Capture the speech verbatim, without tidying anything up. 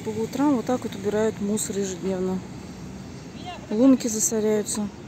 по утрам вот так вот убирают мусор ежедневно. Лунки засоряются.